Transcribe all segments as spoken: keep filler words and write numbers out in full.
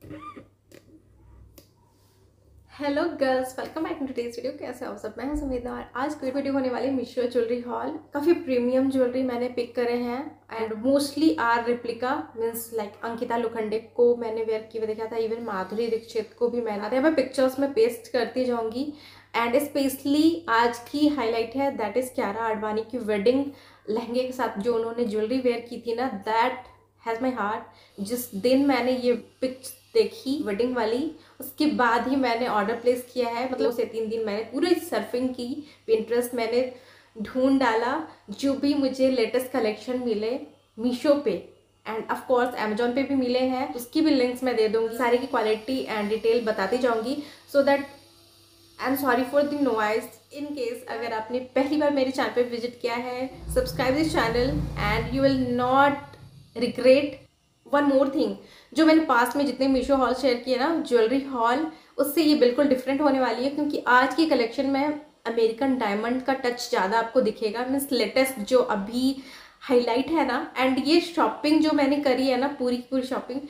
Hello girls, welcome back to today's video. कैसे हो सब? मैं हूं संवेदना और आज की वीडियो होने वाली है मीशो ज्वेलरी हॉल। काफ़ी प्रीमियम ज्वेलरी मैंने पिक करे हैं and mostly are replica, means like Ankita Lokhande को मैंने वेयर किए देखा था, इवन माधुरी दीक्षित को भी मैंने आता मैं पिक्चर्स में पेस्ट करती जाऊंगी। एंड स्पेशली आज की हाईलाइट है दैट इज़ क्यारा आडवाणी की वेडिंग लहंगे के साथ जो उन्होंने ज्वेलरी वेयर की थी ना, दैट हैज़ माई हार्ट। जिस दिन मैंने ये पिक्स देखी वेडिंग वाली, उसके बाद ही मैंने ऑर्डर प्लेस किया है। मतलब उसे तीन दिन मैंने पूरी सर्फिंग की, पिंटरेस्ट मैंने ढूंढ डाला, जो भी मुझे लेटेस्ट कलेक्शन मिले मीशो पे एंड ऑफ कोर्स अमेजोन पे भी मिले हैं, उसकी भी लिंक्स मैं दे दूंगी। सारी की क्वालिटी एंड डिटेल बताती जाऊंगी so that I am sorry for the noise. In case अगर आपने पहली बार मेरे चैनल पे विजिट किया है, subscribe this channel and you will not regret. One more thing, जो मैंने पास्ट में जितने मीशो हॉल शेयर किए ना ज्वेलरी हॉल, उससे ये बिल्कुल डिफरेंट होने वाली है क्योंकि आज की कलेक्शन में अमेरिकन डायमंड का टच ज़्यादा आपको दिखेगा, मीन्स लेटेस्ट जो अभी हाईलाइट है ना। एंड ये शॉपिंग जो मैंने करी है ना, पूरी पूरी शॉपिंग,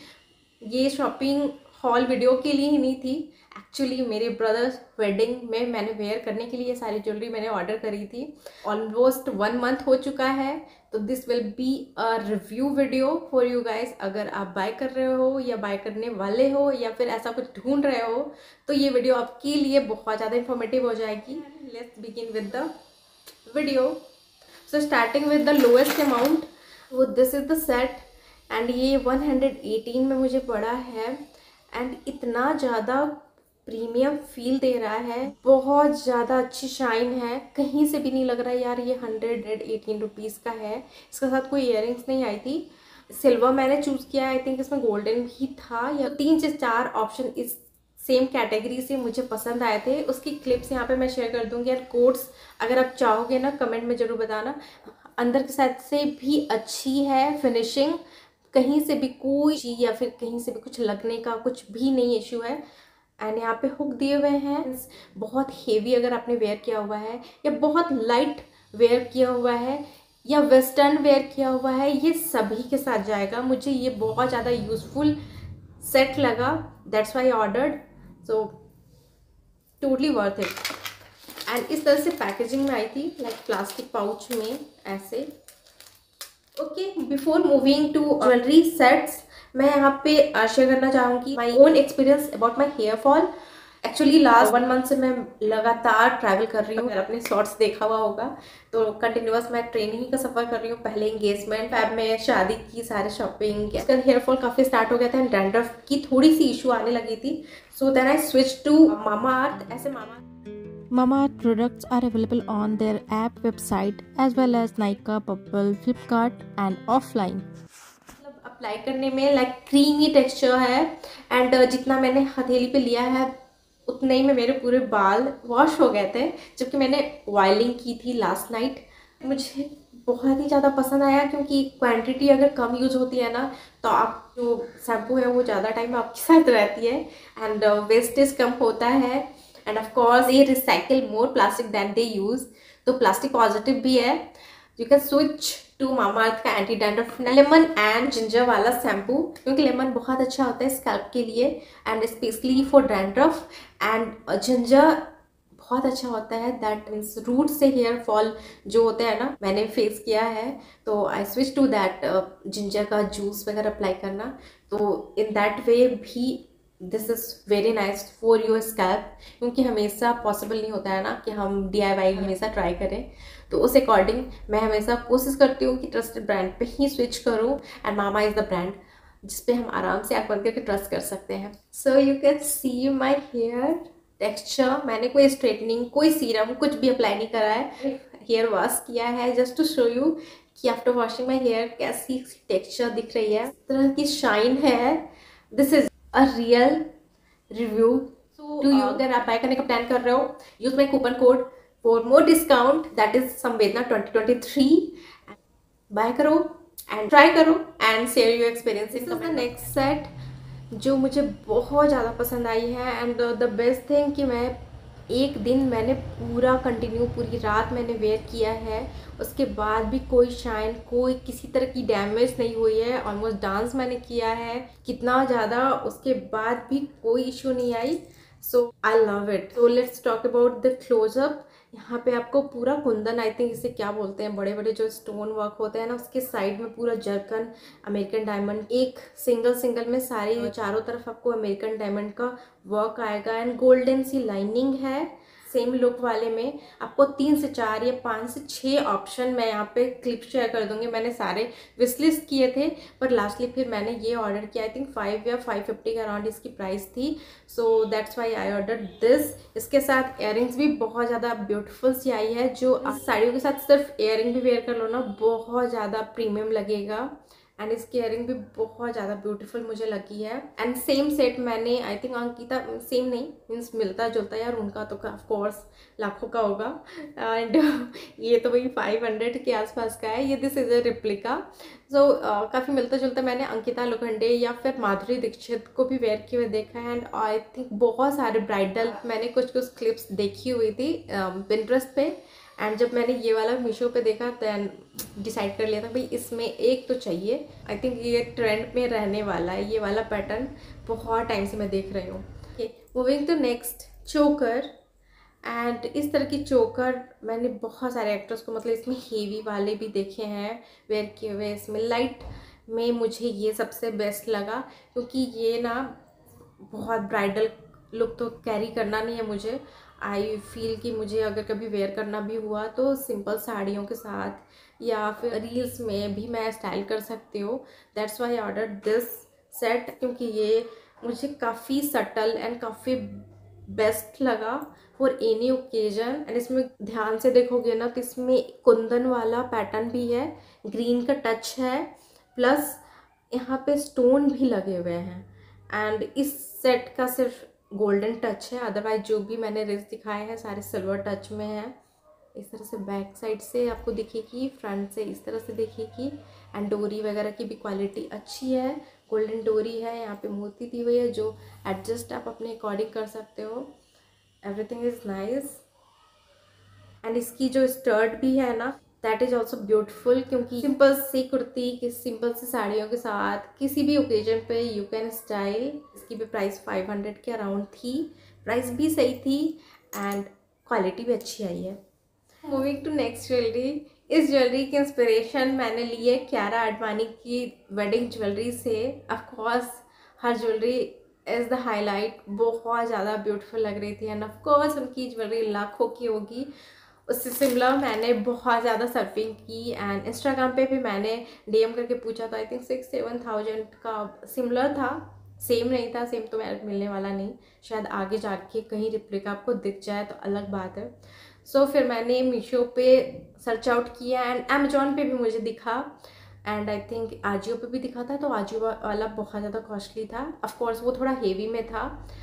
ये शॉपिंग हॉल वीडियो के लिए ही नहीं थी। एक्चुअली मेरे ब्रदर्स वेडिंग में मैंने वेयर करने के लिए सारी ज्वेलरी मैंने ऑर्डर करी थी। ऑलमोस्ट वन मंथ हो चुका है, तो this will be a review video for you guys. अगर आप बाय कर रहे हो या बाय करने वाले हो या फिर ऐसा कुछ ढूंढ रहे हो, तो ये वीडियो आपके लिए बहुत ज़्यादा इंफॉर्मेटिव हो जाएगी। Let's begin with the video. So starting with the lowest amount, वो this is the set and ये वन हंड्रेड एटीन में मुझे पड़ा है एंड इतना ज़्यादा प्रीमियम फील दे रहा है, बहुत ज़्यादा अच्छी शाइन है, कहीं से भी नहीं लग रहा है यार ये हंड्रेड एटीन रुपीज़ का है। इसके साथ कोई इयररिंग्स नहीं आई थी। सिल्वर मैंने चूज़ किया, आई थिंक इसमें गोल्डन भी था, या तीन से चार ऑप्शन इस सेम कैटेगरी से मुझे पसंद आए थे। उसकी क्लिप्स यहाँ पे मैं शेयर कर दूँगी एंड कोड्स अगर आप चाहोगे ना कमेंट में ज़रूर बताना। अंदर के साइड से भी अच्छी है फिनिशिंग, कहीं से भी कोई या फिर कहीं से भी कुछ लगने का कुछ भी नहीं इशू है। एंड यहाँ पे हुक दिए हुए हैं। बहुत हेवी अगर आपने वेयर किया हुआ है या बहुत लाइट वेयर किया हुआ है या वेस्टर्न वेयर किया हुआ है, ये सभी के साथ जाएगा। मुझे ये बहुत ज़्यादा यूजफुल सेट लगा, that's why ordered. So totally worth it. And इस तरह से पैकेजिंग में आई थी, लाइक प्लास्टिक पाउच में ऐसे। Okay, before moving to jewellery sets, मैं यहाँ पे शेयर करना चाहूँगी my own experience about my hair fall. Actually last one month से मैं लगातार ट्रैवल कर रही हूँ। अगर आपने शॉर्ट्स देखा हुआ होगा तो कंटिन्यूअस मैं ट्रेन ही का सफ़र कर रही हूँ। पहले एंगेजमेंट, फैब में शादी की, सारे शॉपिंग, इसका हेयर फॉल काफ़ी स्टार्ट हो गया था एंड डैंड्रफ की थोड़ी सी इशू आने लगी थी। So then I switch to Mamaearth. ऐसे mama Mamaearth products are available on their app website as well as Nykaa, Bubble, Flipkart and offline. मतलब अप्लाई करने में लाइक क्रीमी टेक्सचर है एंड जितना मैंने हथेली पे लिया है उतने ही में मेरे पूरे बाल वॉश हो गए थे, जबकि मैंने ऑयलिंग की थी लास्ट नाइट। मुझे बहुत ही ज़्यादा पसंद आया क्योंकि क्वांटिटी अगर कम यूज़ होती है ना, तो आप जो शैम्पू है वो ज़्यादा टाइम आपके साथ रहती है एंड वेस्टेज कम होता है। एंड ऑफ कोर्स ये recycle more plastic than they use, तो प्लास्टिक पॉजिटिव भी है। You can switch to Mamaearth का anti dandruff lemon and ginger वाला शैम्पू, क्योंकि लेमन बहुत अच्छा होता है स्कैल्प के लिए and specially for dandruff, and ginger बहुत अच्छा होता है, दैट मीन्स रूट से हेयर फॉल जो होते हैं ना, मैंने फेस किया है। तो I switch to that ginger का जूस वगैरह अप्लाई करना, तो इन दैट वे भी this is very nice for your scalp, क्योंकि हमेशा पॉसिबल नहीं होता है ना कि हम डी आई वाई हमेशा ट्राई करें। तो उस अकॉर्डिंग मैं हमेशा कोशिश करती हूँ कि ट्रस्टेड ब्रांड पे ही स्विच करूँ and mama is the brand जिस पे हम आराम से आँख बंद करके ट्रस्ट कर सकते हैं। So you can see my hair texture. मैंने कोई स्ट्रेटनिंग, कोई सीरम, कुछ भी अप्लाई नहीं करा है, हेयर वॉश किया है जस्ट टू शो यू कि आफ्टर वॉशिंग माई हेयर कैसी टेक्सचर दिख रही है, इस तरह की शाइन है। This is a real review. So to you, अगर आप बाय करने का प्लान कर रहे हो, use my coupon code for more discount, that is Samvedna twenty twenty three. Buy करो एंड ट्राई करो and share your experience in the next set, जो मुझे बहुत ज़्यादा पसंद आई है। एंड द बेस्ट थिंग कि मैं एक दिन मैंने पूरा कंटिन्यू पूरी रात मैंने वेयर किया है, उसके बाद भी कोई शाइन, कोई किसी तरह की डैमेज नहीं हुई है। ऑलमोस्ट डांस मैंने किया है कितना ज़्यादा, उसके बाद भी कोई इशू नहीं आई। So I love it. So let's talk about the close up. यहाँ पे आपको पूरा कुंदन, आई थिंक इसे क्या बोलते हैं, बड़े बड़े जो स्टोन वर्क होते हैं ना, उसके साइड में पूरा जरकन, अमेरिकन डायमंड, एक सिंगल सिंगल में सारी चारों तरफ आपको अमेरिकन डायमंड का वर्क आएगा। एंड गोल्डन सी लाइनिंग है सेम लुक वाले में। आपको तीन से चार या पाँच से छः ऑप्शन मैं यहाँ पे क्लिप शेयर कर दूंगी। मैंने सारे विश लिस्ट किए थे, पर लास्टली फिर मैंने ये ऑर्डर किया। आई थिंक फाइव या फाइव फिफ्टी के अराउंड इसकी प्राइस थी। So that's why I order this. इसके साथ इयररिंग्स भी बहुत ज़्यादा ब्यूटीफुल सी आई है, जो साड़ियों के साथ सिर्फ इयररिंग भी वेयर कर लो ना, बहुत ज़्यादा प्रीमियम लगेगा। एंड इसकी इयरिंग भी बहुत ज़्यादा ब्यूटीफुल मुझे लगी है। एंड सेम सेट मैंने आई थिंक अंकिता, सेम नहीं मीन्स मिलता जुलता यार, उनका तो ऑफ कोर्स लाखों का होगा। एंड ये तो वही फाइव हंड्रेड के आसपास का है। ये this is a replica. So काफ़ी मिलता जुलता मैंने अंकिता लोखंडे या फिर माधुरी दीक्षित को भी वेयर किए हुए देखा है। एंड आई थिंक बहुत सारे ब्राइडल मैंने कुछ कुछ क्लिप्स देखी हुई थी पिंटरेस्ट पे। एंड जब मैंने ये वाला मीशो पे देखा दैन डिसाइड कर लिया था भाई इसमें एक तो चाहिए। आई थिंक ये ट्रेंड में रहने वाला है, ये वाला पैटर्न बहुत टाइम से मैं देख रही हूँ। Moving to next, choker. And इस तरह की चोकर मैंने बहुत सारे एक्टर्स को, मतलब इसमें हेवी वाले भी देखे हैं वेयर किए हुए। इसमें लाइट में मुझे ये सबसे बेस्ट लगा, क्योंकि ये ना बहुत ब्राइडल लुक तो कैरी करना नहीं है मुझे। आई फील कि मुझे अगर कभी वेयर करना भी हुआ तो सिंपल साड़ियों के साथ या फिर रील्स में भी मैं स्टाइल कर सकती हूँ। That's why order this set, क्योंकि ये मुझे काफ़ी सटल एंड काफ़ी बेस्ट लगा फॉर एनी ओकेजन। एंड इसमें ध्यान से देखोगे ना तो इसमें कुंदन वाला पैटर्न भी है, ग्रीन का टच है, प्लस यहाँ पे स्टोन भी लगे हुए हैं। एंड इस सेट का सिर्फ गोल्डन टच है, अदरवाइज जो भी मैंने रिंग्स दिखाए हैं सारे सिल्वर टच में है। इस तरह से बैक साइड से आपको दिखेगी, फ्रंट से इस तरह से दिखेगी। एंड डोरी वगैरह की भी क्वालिटी अच्छी है, गोल्डन डोरी है, यहाँ पे मोती दी हुई है जो एडजस्ट आप अपने अकॉर्डिंग कर सकते हो। Everything is nice. एंड इसकी जो स्टर्ट भी है ना, दैट इज ऑल्सो ब्यूटिफुल, क्योंकि सिंपल सी कुर्ती कि सिंपल सी साड़ियों के साथ किसी भी ओकेजन पे यू कैन स्टाइल। इसकी भी प्राइस फाइव हंड्रेड के अराउंड थी, प्राइस भी सही थी एंड क्वालिटी भी अच्छी आई है। Moving to next jewellery. इस ज्वेलरी की इंस्पिरेशन मैंने ली है क्यारा आडवाणी की वेडिंग ज्वेलरी से। Of course her jewellery is the highlight, बहुत ज़्यादा ब्यूटीफुल लग रही थी। एंड ऑफकोर्स उनकी ज्वेलरी लाखों की होगी। उससे सिमिलर मैंने बहुत ज़्यादा सर्फिंग की एंड इंस्टाग्राम पे भी मैंने डीएम करके पूछा था। I think six seven thousand का सिमिलर था, सेम नहीं था। सेम तो मेरे मिलने वाला नहीं, शायद आगे जाके कहीं रिप्लिका आपको दिख जाए तो अलग बात है। सो so, फिर मैंने मीशो पे सर्च आउट किया एंड अमेजोन पे भी मुझे दिखा एंड आई थिंक आजियो पे भी दिखा था। तो आजियो वाला बहुत ज़्यादा कॉस्टली था, ऑफकोर्स वो थोड़ा हेवी में था।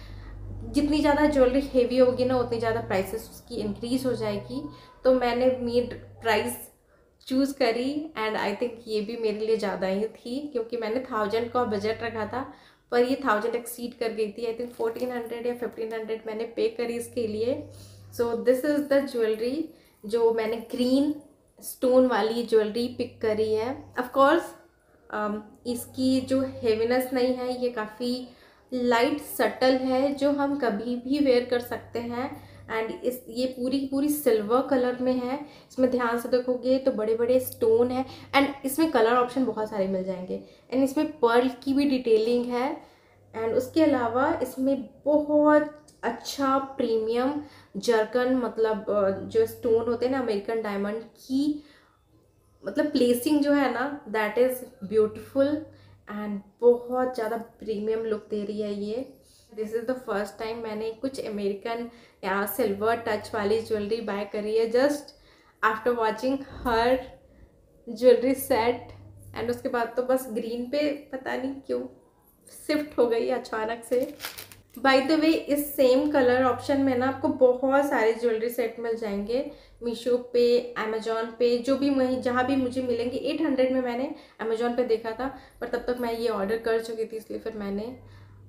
जितनी ज़्यादा ज्वेलरी हेवी होगी ना उतनी ज़्यादा प्राइसेस उसकी इंक्रीज़ हो जाएगी। तो मैंने मिड प्राइस चूज़ करी एंड आई थिंक ये भी मेरे लिए ज़्यादा ही थी, क्योंकि मैंने थाउजेंड का बजट रखा था पर ये थाउजेंड एक्सीड कर गई थी। आई थिंक फोर्टीन हंड्रेड या फिफ्टीन हंड्रेड मैंने पे करी इसके लिए। So this is the jewellery जो मैंने ग्रीन स्टोन वाली ज्वेलरी पिक करी है। ऑफकोर्स um, इसकी जो हेवीनेस नहीं है, ये काफ़ी लाइट सटल है जो हम कभी भी वेयर कर सकते हैं। एंड इस ये पूरी पूरी सिल्वर कलर में है। इसमें ध्यान से देखोगे तो बड़े बड़े स्टोन है एंड इसमें कलर ऑप्शन बहुत सारे मिल जाएंगे। एंड इसमें पर्ल की भी डिटेलिंग है एंड उसके अलावा इसमें बहुत अच्छा प्रीमियम जर्कन, मतलब जो स्टोन होते हैं ना अमेरिकन डायमंड की, मतलब प्लेसिंग जो है ना दैट इज़ ब्यूटिफुल एंड बहुत ज़्यादा प्रीमियम लुक दे रही है ये। This is the first time मैंने कुछ अमेरिकन या सिल्वर टच वाली ज्वेलरी बाय करी है, just after watching her jewellery set. And उसके बाद तो बस ग्रीन पे पता नहीं क्यों शिफ्ट हो गई अचानक से। बाय द वे इस सेम कलर ऑप्शन में ना आपको बहुत सारे ज्वेलरी सेट मिल जाएंगे मीशो पे, अमेजोन पे, जो भी वहीं जहाँ भी मुझे मिलेंगे। एट हंड्रेड में मैंने अमेजोन पे देखा था, पर तब तक मैं ये ऑर्डर कर चुकी थी, इसलिए फिर मैंने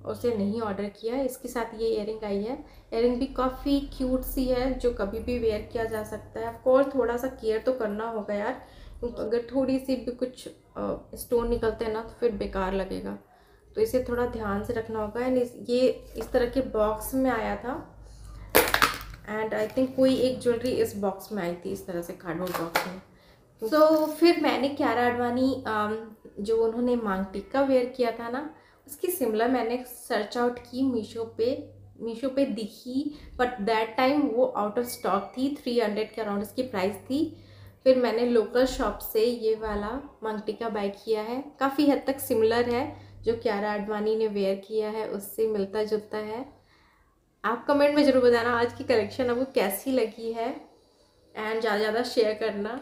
उसे नहीं ऑर्डर किया। इसके साथ ये इयरिंग आई है। इयरिंग भी काफ़ी क्यूट सी है, जो कभी भी वेयर किया जा सकता है। ऑफकोर्स थोड़ा सा केयर तो करना होगा यार, क्योंकि अगर थोड़ी सी भी कुछ स्टोन निकलते हैं ना तो फिर बेकार लगेगा, तो इसे थोड़ा ध्यान से रखना होगा। एंड ये इस तरह के बॉक्स में आया था, एंड आई थिंक कोई एक ज्वेलरी इस बॉक्स में आई थी, इस तरह से कार्डबोर्ड बॉक्स में। सो so, फिर मैंने क्यारा आडवाणी जो उन्होंने मांग टिक्का वेयर किया था ना, उसकी सिमिलर मैंने सर्च आउट की मीशो पे मीशो पे दिखी, बट दैट टाइम वो आउट ऑफ स्टॉक थी। थ्री हंड्रेड के अराउंड इसकी प्राइस थी। फिर मैंने लोकल शॉप से ये वाला मांग टिक्का बाय किया है। काफ़ी हद तक सिमिलर है, जो क्यारा आडवाणी ने वेयर किया है उससे मिलता जुलता है। आप कमेंट में ज़रूर बताना आज की कलेक्शन आपको कैसी लगी है, एंड ज़्यादा ज़्यादा शेयर करना।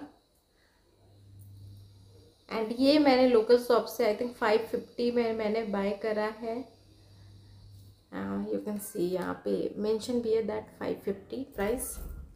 एंड ये मैंने लोकल शॉप से आई थिंक फाइव फिफ्टी में मैंने बाय करा है। यू कैन सी यहाँ पे मेंशन भी है that five fifty price.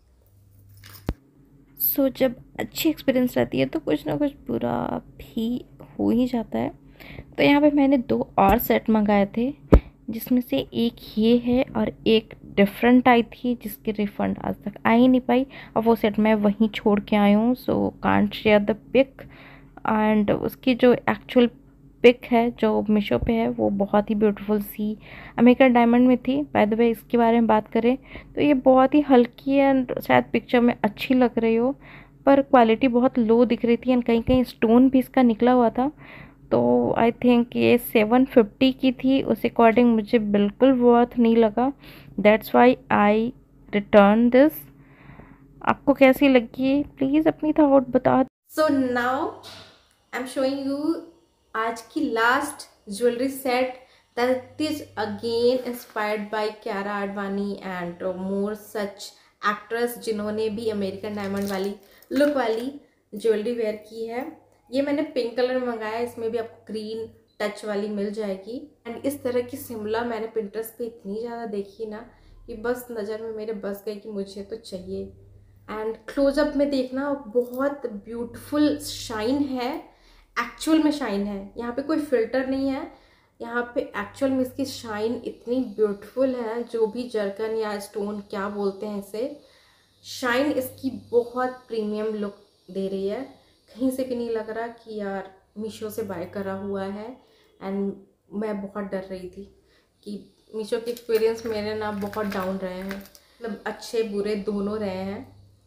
So so, जब अच्छी एक्सपीरियंस रहती है तो कुछ ना कुछ बुरा भी हो ही जाता है। तो यहाँ पे मैंने दो और सेट मंगाए थे, जिसमें से एक ये है और एक डिफरेंट आई थी, जिसकी रिफ़ंड आज तक आ ही नहीं पाई। और वो सेट मैं वहीं छोड़ के आई हूँ, so can't share the pic. And उसकी जो एक्चुअल पिक है जो मीशो पे है वो बहुत ही ब्यूटीफुल सी अमेरिकन डायमंड में थी। बाय द वे इसके बारे में बात करें तो ये बहुत ही हल्की है, एंड शायद पिक्चर में अच्छी लग रही हो, पर क्वालिटी बहुत लो दिख रही थी, एंड कहीं कहीं स्टोन भी इसका निकला हुआ था। तो आई थिंक ये सेवन फिफ्टी की थी, उस अकॉर्डिंग मुझे बिल्कुल वर्थ नहीं लगा। That's why I return this. आपको कैसी लगी प्लीज़ अपनी थॉट बता। So now I am showing you आज की last jewellery set that is again inspired by Kiara Advani and more such actress, जिन्होंने भी अमेरिकन डायमंड वाली लुक वाली ज्वेलरी वेयर की है। ये मैंने पिंक कलर में मंगाया, इसमें भी आपको ग्रीन टच वाली मिल जाएगी। एंड इस तरह की सिमिलर मैंने पिंटरेस्ट पे इतनी ज़्यादा देखी ना कि बस नज़र में मेरे बस गई कि मुझे तो चाहिए। एंड क्लोजअप में देखना बहुत ब्यूटीफुल शाइन है, एक्चुअल में शाइन है, यहाँ पे कोई फिल्टर नहीं है। यहाँ पे एक्चुअल में इसकी शाइन इतनी ब्यूटीफुल है, जो भी जर्कन या स्टोन क्या बोलते हैं इसे, शाइन इसकी बहुत प्रीमियम लुक दे रही है। कहीं से भी नहीं लग रहा कि यार मीशो से बाय करा हुआ है। एंड मैं बहुत डर रही थी कि मीशो के एक्सपीरियंस मेरे ना बहुत डाउन रहे हैं, मतलब अच्छे बुरे दोनों रहे हैं।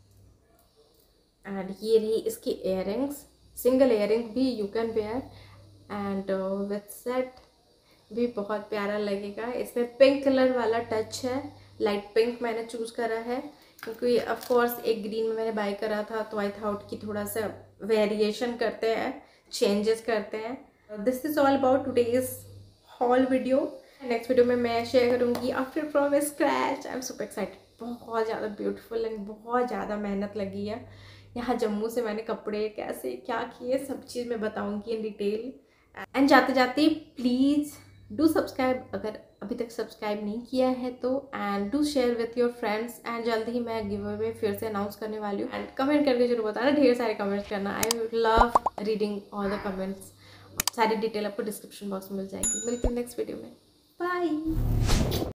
एंड ये रही इसकी इयररिंग्स, सिंगल इयररिंग भी you can wear, and with set भी बहुत प्यारा लगेगा। इसमें पिंक कलर वाला टच है, लाइट पिंक मैंने चूज़ करा है, क्योंकि ऑफ कोर्स एक ग्रीन में मैंने बाय करा था, तो आई थॉट कि थोड़ा सा वेरिएशन करते हैं, चेंजेस करते हैं। This is all about today's haul video. Next video में मैं शेयर करूँगी after from scratch. I am super excited, बहुत ज़्यादा ब्यूटीफुल एंड बहुत ज़्यादा मेहनत लगी है। यहाँ जम्मू से मैंने कपड़े कैसे क्या किए सब चीज़ मैं बताऊँगी इन डिटेल। एंड जाते जाते प्लीज़ डू सब्सक्राइब अगर अभी तक सब्सक्राइब नहीं किया है तो, and do share with your friends. And जल्द ही मैं गिव अवे फिर से अनाउंस करने वाली हूँ। एंड कमेंट करके जरूर बताना, ढेर सारे कमेंट्स करना। I would love reading all the comments. सारी डिटेल आपको डिस्क्रिप्शन बॉक्स में मिल जाएगी। मिलती हूँ नेक्स्ट वीडियो में, बाय।